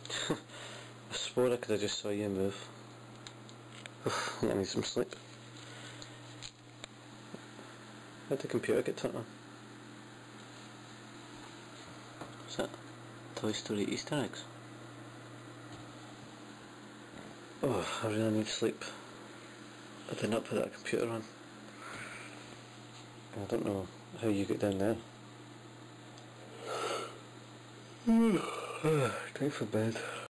I swore I could have just saw you move. I need some sleep. How'd the computer get turned on? What's that? Toy Story Easter eggs? Oh, I really need sleep. I did not put that computer on. I don't know how you get down there. Time for bed.